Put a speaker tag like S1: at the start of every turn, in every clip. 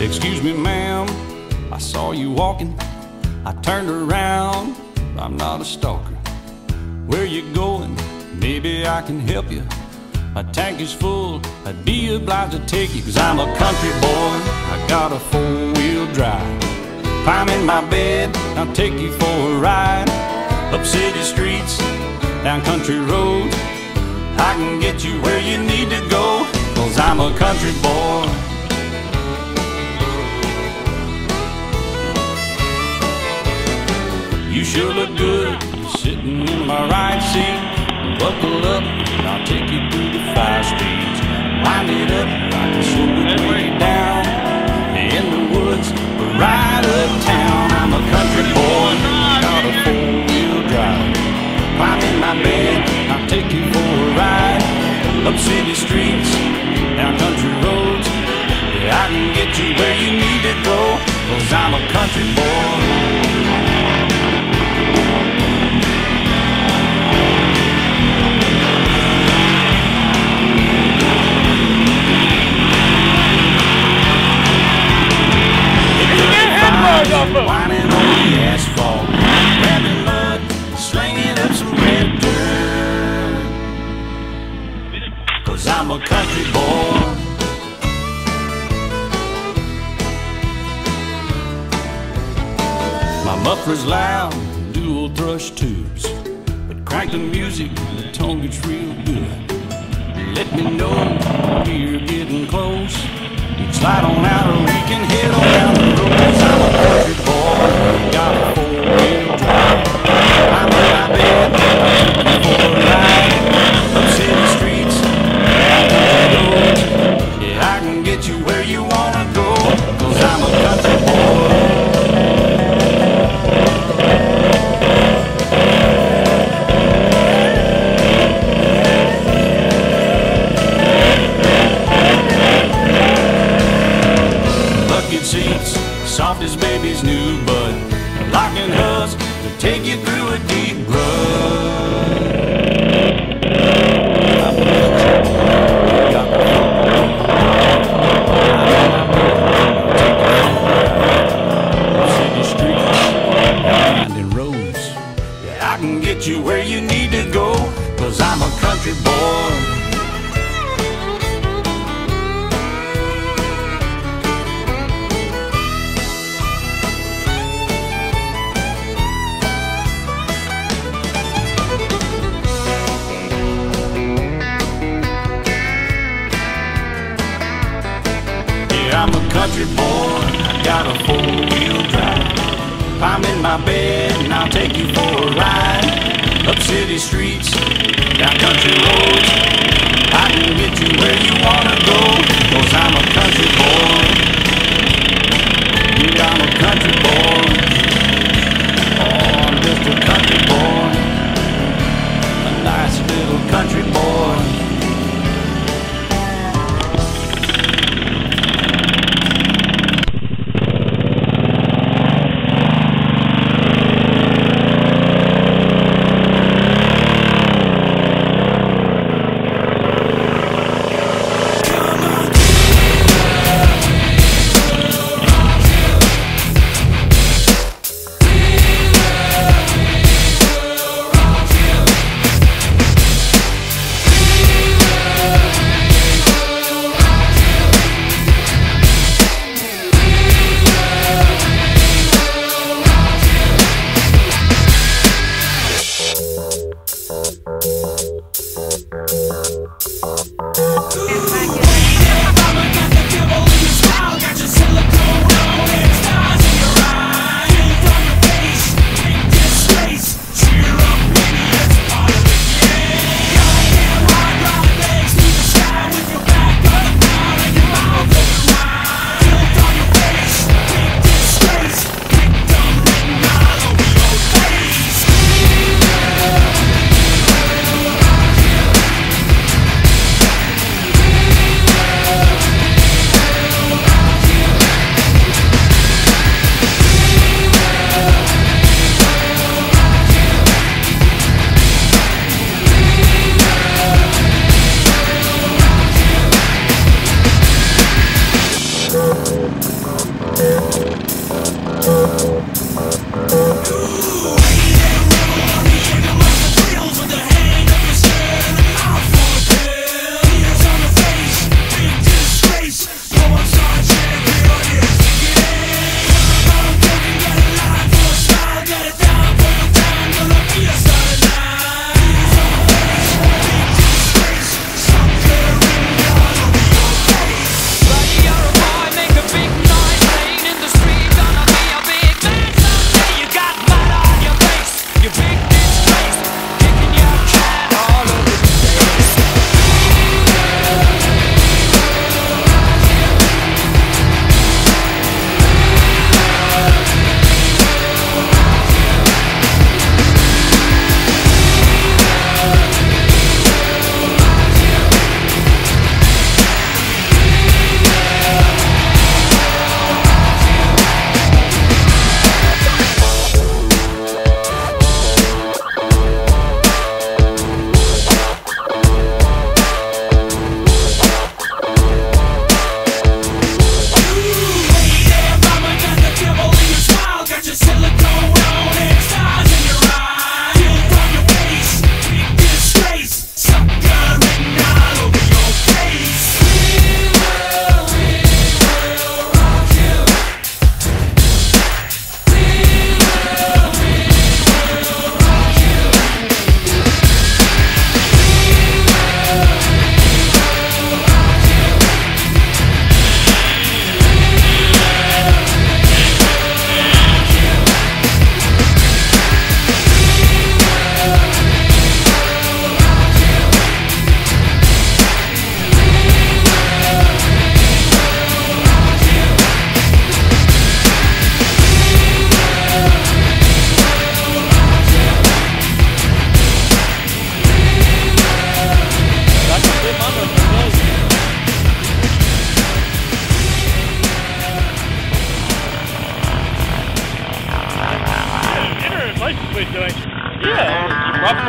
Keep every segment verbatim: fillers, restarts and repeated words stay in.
S1: Excuse me, ma'am, I saw you walking. I turned around, I'm not a stalker. Where you going? Maybe I can help you. My tank is full, I'd be obliged to take you. Cause I'm a country boy, I got a four-wheel drive. Climb in my bed, I'll take you for a ride. Up city streets, down country roads, I can get you where you need to go. Cause I'm a country boy. You sure look good, sitting in my right seat. Buckle up, and I'll take you through the five streets. Wind it up, I can slow it way down. In the woods, but right uptown. I'm a country boy, got a four-wheel drive. Climb in my bed, I'll take you for a ride. Up city streets, down country roads, yeah, I can get you where you need to go. Cause I'm a country boy. Whining on the asphalt, grabbing mud, slinging up some red dirt. Cause I'm a country boy. My muffler's loud, dual thrush tubes, but crank the music, the tone gets real good. Let me know we're getting close. Slide on out or we can head on down the road. Cause I'm a country boy, got a four-wheel drive. I'm in my bed, for a ride. Up city streets, down country roads, yeah, I can get you where you wanna go. Cause I'm a country boy. Seats, soft as baby's new bud, locking hoods to take you through a deep rut. I'm a country boy, got the city streets, winding roads, yeah, I can get you where you need to go. Cause I'm a country boy. I'm a country boy, I got a four-wheel drive. Climb in my bed and I'll take you for a ride. Up city streets, down country roads, I can get you where you wanna go. Cause I'm a country boy. I'm a country boy. Oh, I'm just a country boy. A nice little country boy.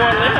S2: one.